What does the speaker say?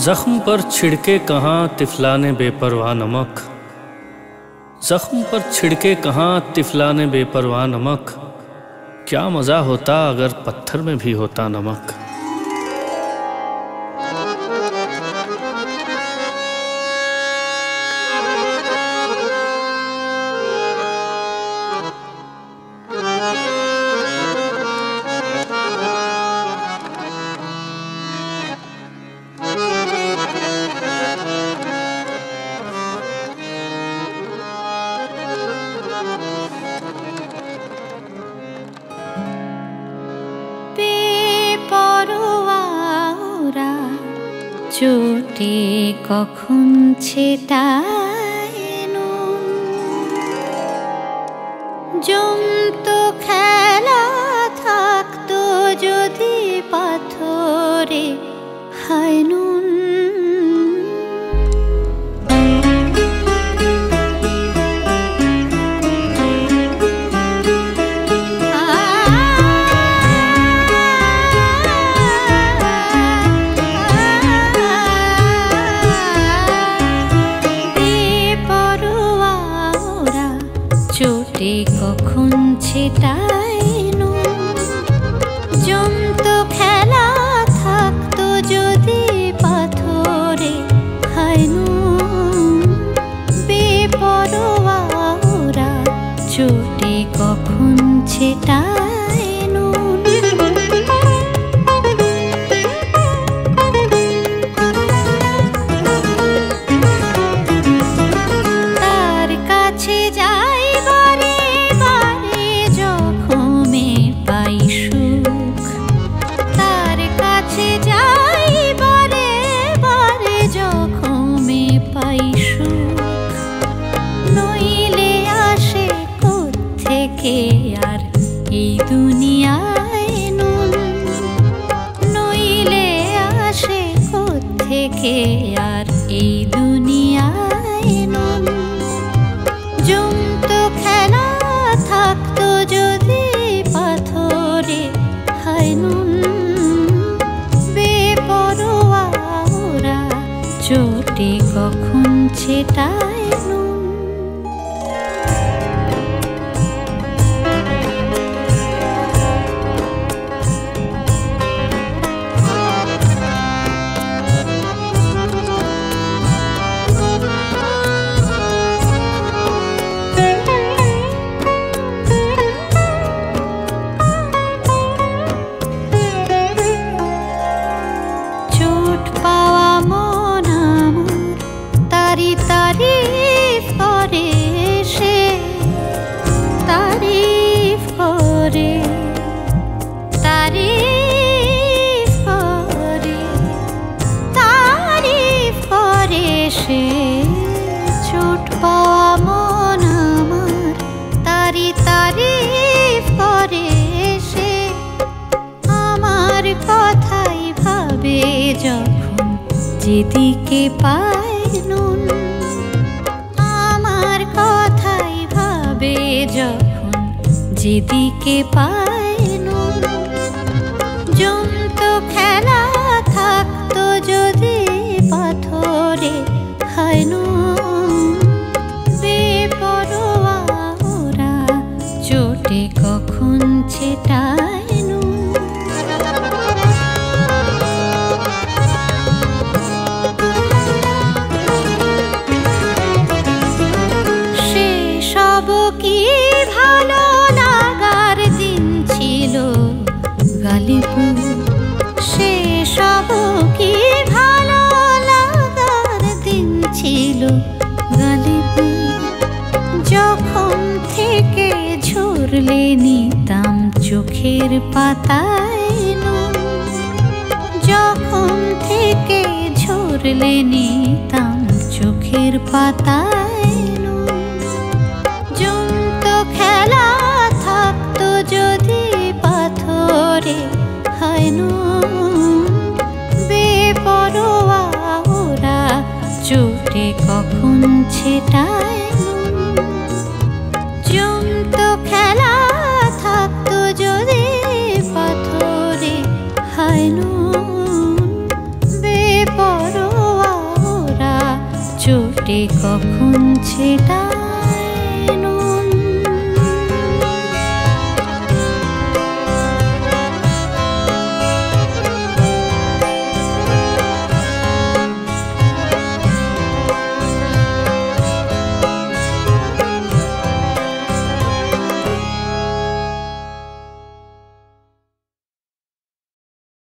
जख्म पर छिड़के कहाँ तिफलाने बेपरवाह नमक, जख्म पर छिड़के कहाँ तिफलाने बेपरवाह नमक, क्या मज़ा होता अगर पत्थर में भी होता नमक। চোটে কখন ছেটায় নুন, জমতো খেলা থাকতো যদি পাথরে হায় নুন। চোটে কখন ছেটায় নুন, জমতো খেলা থাকতো যদি পাথরে হায় নুন। বেপরোয়া ওরা চোটে কখন ছেটায় নুন। তার কাছে যায় আর এই দুনিয়ায় নুন, নইলে আসে কোত্থেকে আর এই দুনিয়ায় নুন। জমতো খেলা থাকতো যদি পাথরে হায় নুন। বেপরোয়া ওরা চোটে কখন ছেটায় নুন। तारीफ करे से तारीफ करे, तारीफ करे, तारीफ करे से। चोट पाওয়া মন আমার তারিফ করে সে। আমার কথাই ভাবে যখন যেদিকে পায় নুন, আমার কথাই ভাবে যখন যেদিকে পায় নুন। জমতো খেলা থাকতো যদি পাথরে হায় নুন। বেপরোয়া ওরা চোটে কখন ছেটায় নুন। কি ভালো লাগার দিন ছিল গালিপুর, সে সব কি ভালো লাগার দিন ছিল গালিপুর। যখন থেকে ঝরলে নিতাম চোখের পাতায় নুন, যখন থেকে ঝরলে নিতাম চোখের পাতায় নুন। জমতো খেলা থাকতো যদি পাথরে হায় নুন। বেপরোয়া ওরা চোটে কখন ছেটায় নুন। জমতো খেলা থাকতো যদি পাথরে হায় নুন। বেপরোয়া কখন ছেটায়